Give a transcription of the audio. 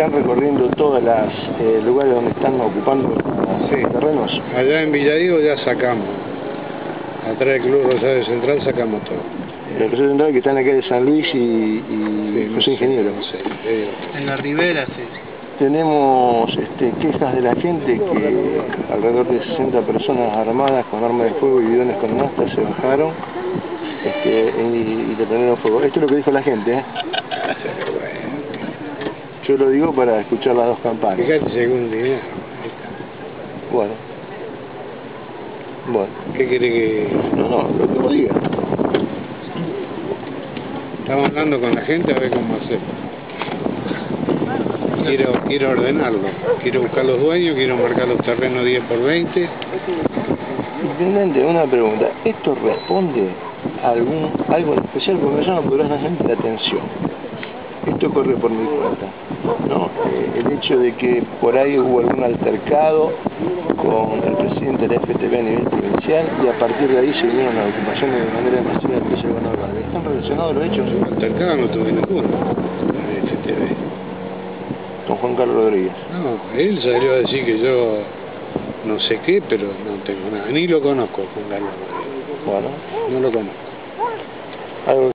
están recorriendo todos los lugares donde están ocupando los terrenos. Allá en Villadiego ya sacamos. Atrás del Club Rosario Central sacamos todo. El Rosario Central que está en la calle San Luis y José Ingeniero. No sé. En la Ribera, sí. Tenemos quejas de la gente que alrededor de 60 personas armadas con armas de fuego y bidones con nafta se bajaron y le prendieron fuego. Esto es lo que dijo la gente, Yo lo digo para escuchar las dos campanas. Fíjate si hay algún dinero. Bueno. ¿Qué quiere que...? No, lo que vos digas. Estamos hablando con la gente a ver cómo hacer. Quiero ordenarlo. Quiero buscar los dueños, quiero marcar los terrenos 10 por 20. Intendente, una pregunta. ¿Esto responde a algo en especial? Porque yo no podrás hacer la atención. Esto corre por mi cuenta, ¿no? El hecho de que por ahí hubo algún altercado con el presidente de la FTP a nivel provincial y a partir de ahí se vinieron las ocupaciones de manera masiva del precio del gobernador. ¿Están relacionados los hechos? Altercado no tuve ninguno con el FTP. Con Juan Carlos Rodríguez. No, él salió a decir que yo no sé qué, pero no tengo nada. Ni lo conozco, Juan Carlos Rodríguez. Bueno. No lo conozco. Algo